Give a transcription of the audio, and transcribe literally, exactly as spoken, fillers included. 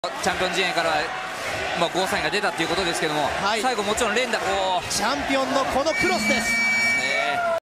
チャンピオン陣営から、まあ、ゴーサインが出たということですけども、はい、最後もちろん連打、 チャンピオンのこのクロスです。